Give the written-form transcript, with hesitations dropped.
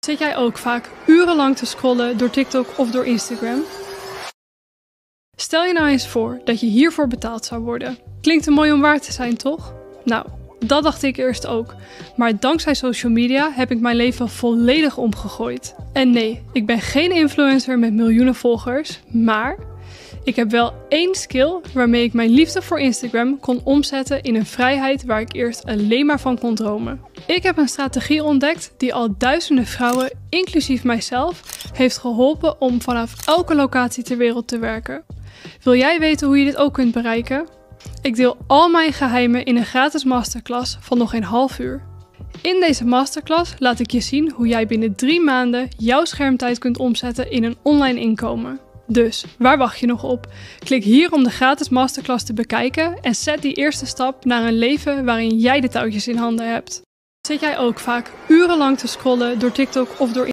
Zit jij ook vaak urenlang te scrollen door TikTok of door Instagram? Stel je nou eens voor dat je hiervoor betaald zou worden. Klinkt er mooi om waar te zijn, toch? Nou, dat dacht ik eerst ook. Maar dankzij social media heb ik mijn leven volledig omgegooid. En nee, ik ben geen influencer met miljoenen volgers, maar ik heb wel één skill waarmee ik mijn liefde voor Instagram kon omzetten in een vrijheid waar ik eerst alleen maar van kon dromen. Ik heb een strategie ontdekt die al duizenden vrouwen, inclusief mijzelf, heeft geholpen om vanaf elke locatie ter wereld te werken. Wil jij weten hoe je dit ook kunt bereiken? Ik deel al mijn geheimen in een gratis masterclass van nog geen half uur. In deze masterclass laat ik je zien hoe jij binnen 3 maanden jouw schermtijd kunt omzetten in een online inkomen. Dus, waar wacht je nog op? Klik hier om de gratis masterclass te bekijken en zet die eerste stap naar een leven waarin jij de touwtjes in handen hebt. Zit jij ook vaak urenlang te scrollen door TikTok of door